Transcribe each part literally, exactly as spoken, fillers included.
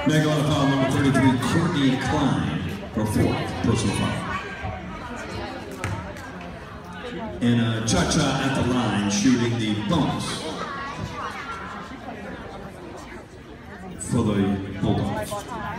Back on foul number thirty-three, Courtney Klein, her fourth personal foul. And uh, Cha-Cha at the line shooting the bonus for the Bulldogs.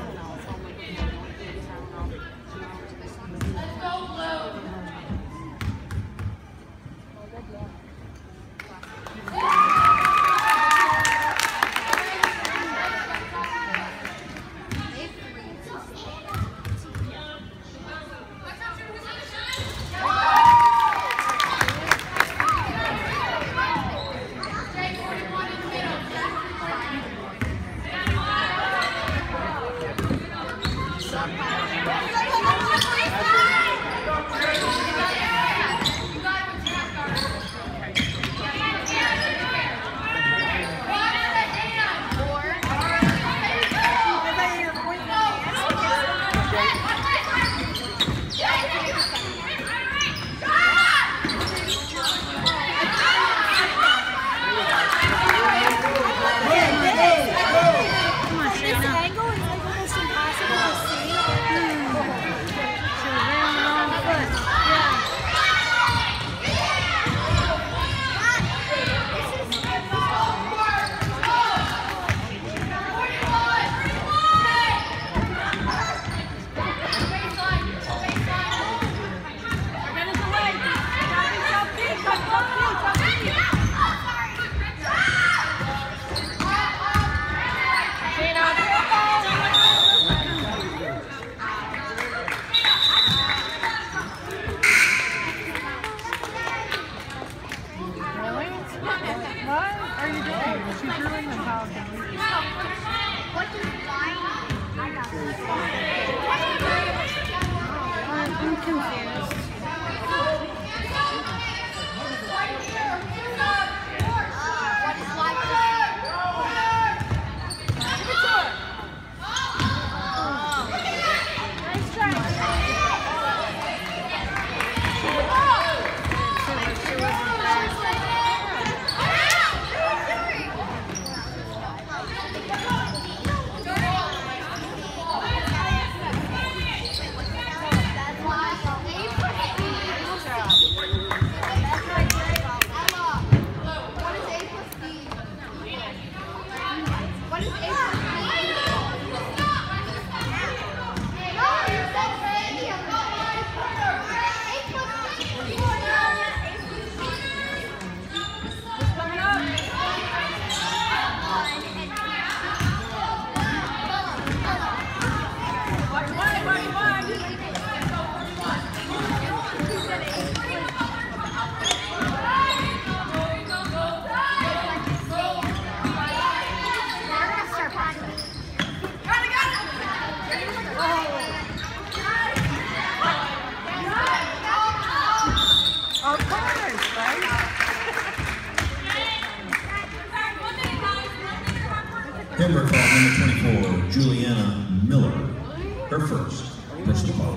Hammer foul number twenty-four, Juliana Miller, her first personal foul.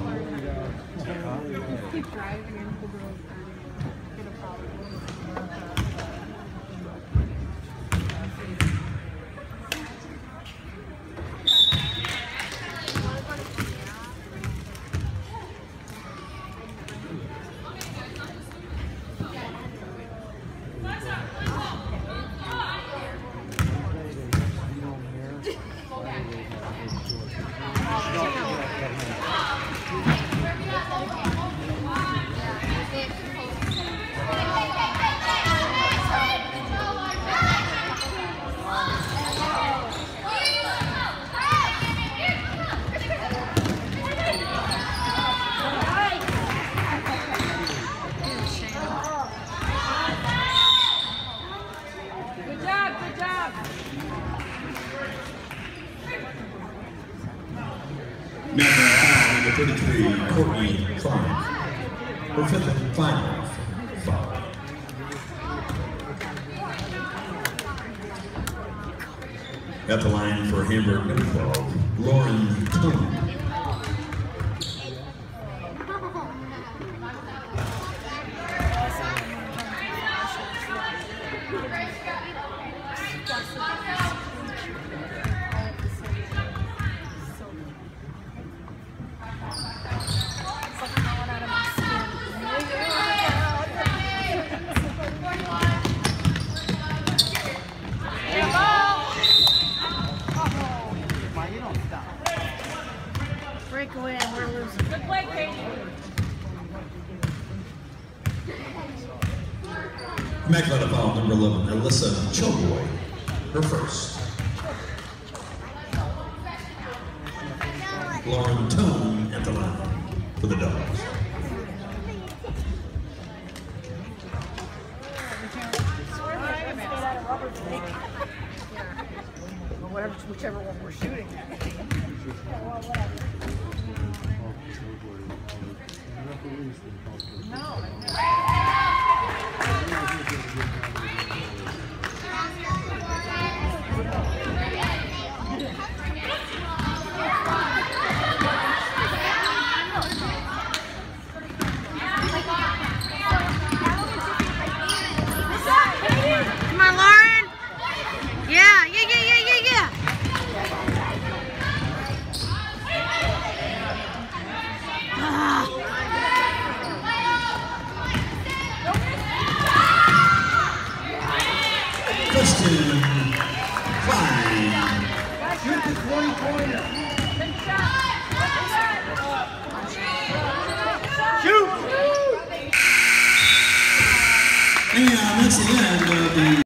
Keep driving into the road. Get a foul. Now foul number thirty-three, Courtney Klein, her fifth and final foul. At the line for Hamburg number twelve, Lauren Tone. Immaculate foul number eleven, Alyssa Choboy, her first. Lauren Tone at the line for the Dogs. Whatever, whichever one we're shooting at. No. Come on, Lauren. Yeah, yeah, yeah, yeah, yeah, yeah. Ah. Kristen Klein. Shoot the twenty pointer. Shoot! And that's the end of the